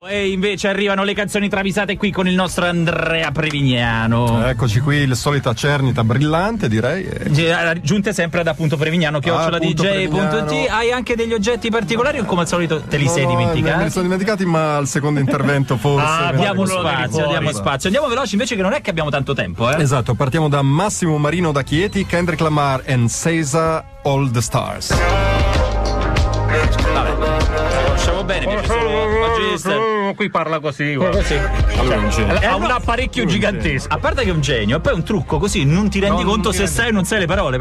E invece arrivano le canzoni travisate qui con il nostro Andrea Prevignano. Eccoci qui, il solita cernita brillante, direi. Giunte sempre ad appunto Prevignano, @dj.it. Hai anche degli oggetti particolari o come al solito te li sei dimenticati? Me li sono dimenticati, ma al secondo intervento forse. Diamo spazio. Andiamo veloci invece che non è che abbiamo tanto tempo, Esatto, partiamo da Massimo Marino da Chieti, Kendrick Lamar and SZA, All the Stars. Conosciamo bene, piace solo Magister. Qui parla così, Allora, un genio. ha un apparecchio gigantesco. A parte che è un genio, e poi è un trucco così, non ti rendi conto se sai o non sai le parole.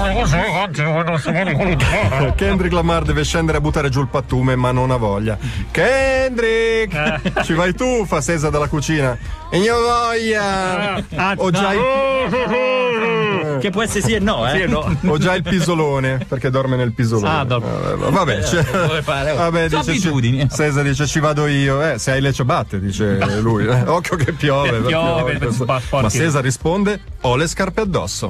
Kendrick Lamar deve scendere a buttare giù il pattume, ma non ha voglia. Kendrick! Ci vai tu, fa SZA dalla cucina. E io voglia! Ho già Che può essere sì e no, Sì e no. Ho già il pisolone, perché dorme nel pisolone. Vabbè, vabbè, dice, abitudini. SZA dice ci vado io. Se hai le ciabatte, dice lui. Occhio che piove. Ma SZA risponde: ho le scarpe addosso.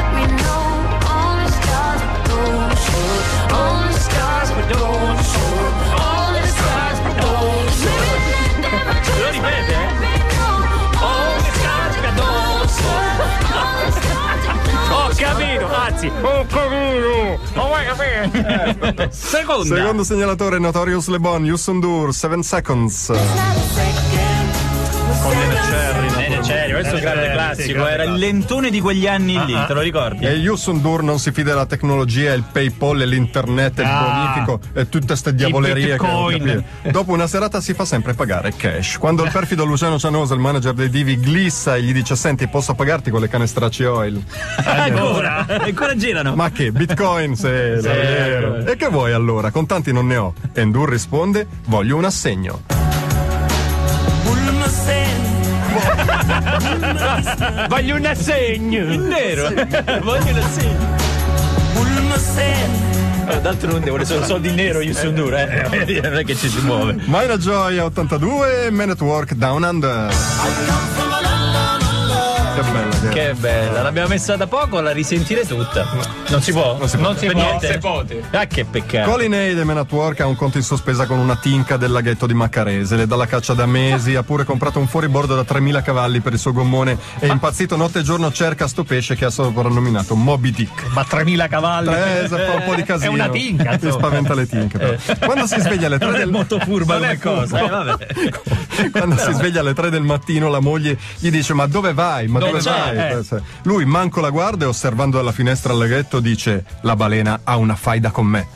Secondo segnalatore, Notorious Le Bon, Houston Dur, 7 Seconds. Con Nene Cherry, questo è un grande classico, era il lentone di quegli anni lì, te lo ricordi? E Houston Dur non si fida della tecnologia, il PayPal e l'internet, il bonifico e tutte ste diavolerie che dopo una serata si fa sempre pagare cash. Quando il perfido Luciano Cianosa, il manager dei Divi, glissa e gli dice: senti, posso pagarti con le canestracce oil? Ancora girano. Ma che, Bitcoin? Davvero. E che vuoi allora? Contanti non ne ho. E Ndur risponde: voglio un assegno. Voglio un assegno in nero. Voglio un assegno. D'altronde vuole solo soldi in nero Houston Dur, non è che ci si muove. Maina Gioia 82, Man at Work Down Under. Che bella, l'abbiamo messa da poco, la risentire tutta. Non si può? Non si può. Ah, che peccato. Colin Hay, Man at Work, ha un conto in sospesa con una tinca del laghetto di Maccarese. Le dà la caccia da mesi, ha pure comprato un fuoribordo da 3000 cavalli per il suo gommone. È impazzito notte e giorno, cerca sto pesce che ha soprannominato Moby Dick. Ma 3000 cavalli? Fa un po' di casino. È una tinca. Mi spaventa le tinche. Però. Quando si sveglia alle 3 del molto furba come cosa. Vabbè. Quando si sveglia alle 3 del mattino, la moglie gli dice: ma dove vai? Ma dove vai? Lui manco la guarda e osservando dalla finestra al laghetto dice: la balena ha una faida con me.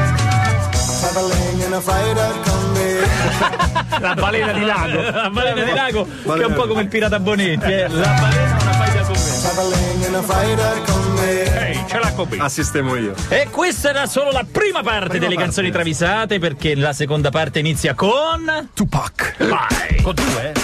La balena di lago. La balena di lago che è un po' come il pirata Bonetti, La balena ha una faida con me. Ehi, ce l'ha con me. Assistemo io. E questa era solo la prima parte delle canzoni travisate, perché la seconda parte inizia con Tupac. Vai. Con due.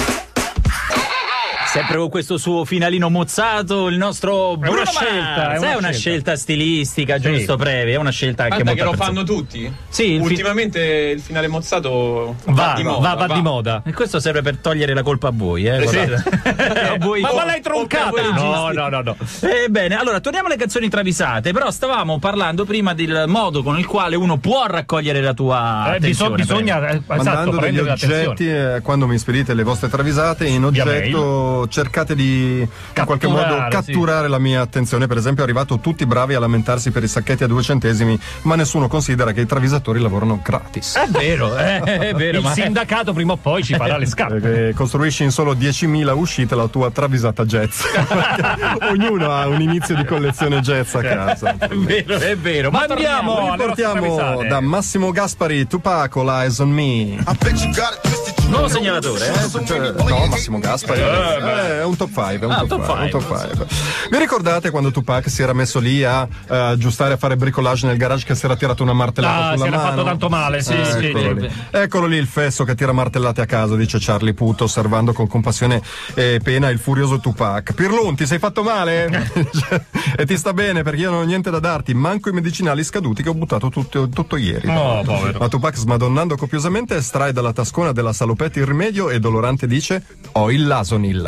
Sempre con questo suo finalino mozzato, il nostro Bruno Mars. È una scelta stilistica, giusto, Previ? È una scelta anche molto che lo fanno tutti? Sì. Ultimamente il finale mozzato va di moda. E questo serve per togliere la colpa a voi, Sì. Ma l'hai troncata? No. Bene, allora torniamo alle canzoni travisate. Però stavamo parlando prima del modo con il quale uno può raccogliere la tua attenzione. Bisogna mandando degli oggetti, quando mi spedite le vostre travisate, in oggetto cercate di in qualche modo catturare la mia attenzione. Per esempio è arrivato tutti bravi a lamentarsi per i sacchetti a 2 centesimi, ma nessuno considera che i travisatori lavorano gratis. È vero, è vero. Il sindacato prima o poi ci farà le scarpe. Costruisci in solo 10.000 uscite la tua travisata jazz. Ognuno ha un inizio di collezione jazz a casa. È vero. Ma andiamo, riportiamo da Massimo Gaspari, Tupac, All Eyes on Me. Nuovo segnalatore, No, Massimo Gaspari. È un top 5. Un top 5. Vi ricordate quando Tupac si era messo lì a aggiustare, a fare bricolage nel garage, che si era tirato una martellata sulla mano? Si era fatto tanto male, sì. Eccolo lì il fesso che tira martellate a caso, dice Charlie Puth, osservando con compassione e pena il furioso Tupac. Pirlun, ti sei fatto male? E ti sta bene, perché io non ho niente da darti, manco i medicinali scaduti che ho buttato tutto ieri. Oh, povero. Ma Tupac, smadonnando copiosamente, estrae dalla tascona della salopetta il rimedio e dolorante dice: ho il Lasonil.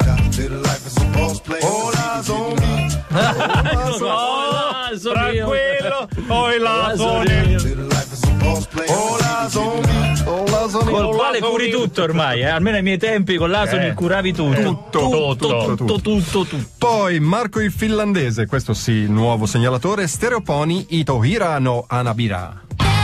Tranquillo, ho il Lasonil. Col quale curi tutto ormai, almeno ai miei tempi con l'Asonil curavi tutto. Tutto. Poi Marco il finlandese, questo sì, il nuovo segnalatore, Stereoponi Itohira no Anabira.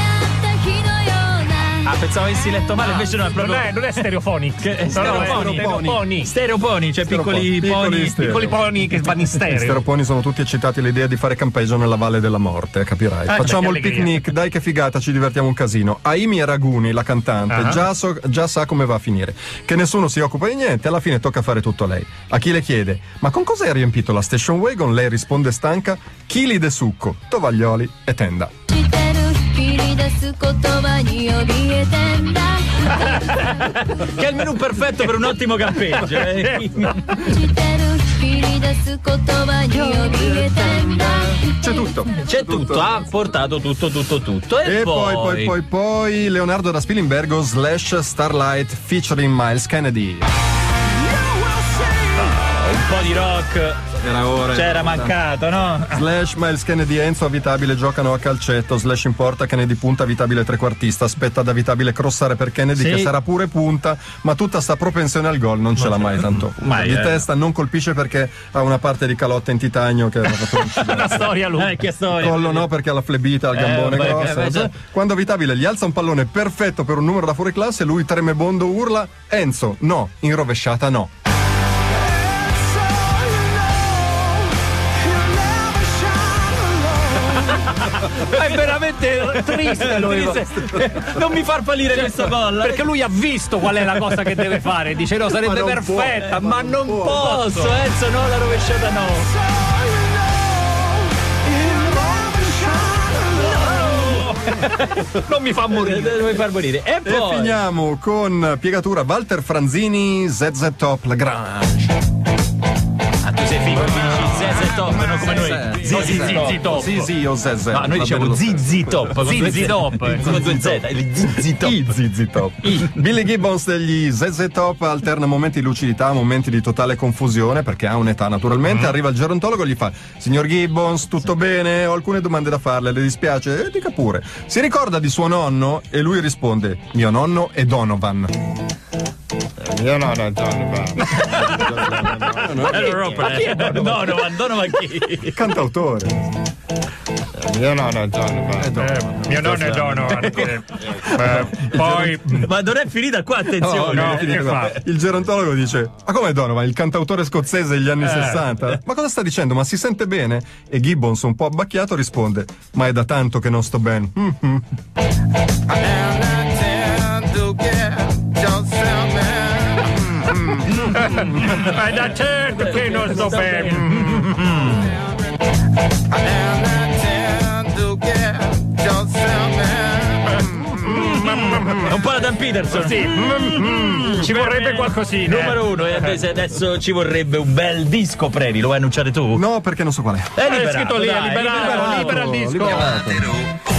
Pensavo avessi letto male, invece no, è proprio. Non è stereofonic, è Stereoponi, cioè piccoli poni che vanno in I stereo. stereoponi sono tutti eccitati all'idea di fare campeggio nella Valle della Morte, capirai. Facciamo il picnic, dai che figata, ci divertiamo un casino. Aimi Araguni, la cantante, già sa come va a finire. Che nessuno si occupa di niente, alla fine tocca fare tutto a lei. A chi le chiede, ma con cosa hai riempito la station wagon? Lei risponde stanca, chili de succo, tovaglioli e tenda. Che è il menù perfetto per un ottimo campeggio. C'è tutto, ha portato tutto. E poi Leonardo da Spilimbergo / Starlight featuring Miles Kennedy. Un po' di rock era ora. C'era mancato, no? / Miles Kennedy Enzo Avitabile giocano a calcetto. / in porta Kennedy punta Avitabile trequartista. Aspetta ad Avitabile crossare per Kennedy che sarà pure punta, ma tutta sta propensione al gol non ce l'ha mai tanto. Di testa non colpisce perché ha una parte di calotta in titanio che ha fatto una storia lunga. Che storia? Collo no, perché ha la flebita al gambone grosso. Quando Avitabile gli alza un pallone perfetto per un numero da fuori classe, lui tremebondo urla: Enzo, no, in rovesciata no. È veramente triste. Non mi far fallire questo gol. Perché lui ha visto qual è la cosa che deve fare. Dice no, sarebbe perfetta, ma non posso. Enzo, no, la rovesciata no. Non mi fa morire. Devo far morire. E poi finiamo con piegatura Walter Franzini ZZ Top Lagrange. Tu sei figo, ZZ Top, non come noi. Zizi Top. Sì, o ZZ. No, noi diciamo Zizi Top. Zizi Top. Come due Z, il Zizi Top. I Zizi Top. Billy Gibbons degli ZZ Top alterna momenti di lucidità, momenti di totale confusione, perché ha un'età naturalmente. Arriva il gerontologo e gli fa: signor Gibbons, tutto bene? Ho alcune domande da farle, le dispiace? Dica pure. Si ricorda di suo nonno? E lui risponde: mio nonno è Donovan. Mio nonno è Donovan. Donovan chi? Cantautore. Mio nonno è Donovan. Mio nonno è Donovan. Poi. Ma non è finita qua, attenzione. No, che fa? Il gerontologo dice: ma come Donovan, il cantautore scozzese degli anni 60? Ma cosa sta dicendo? Ma si sente bene? E Gibbons, un po' abbacchiato, risponde: ma è da tanto che non sto bene. È da certo che non sto bene. È un po' la Dan Peterson. Sì. Ci vorrebbe qualcosina. Numero 1, e adesso ci vorrebbe un bel disco, Previ. Lo vuoi annunciare tu? No, perché non so qual è. È scritto lì, libera il disco. Liberato.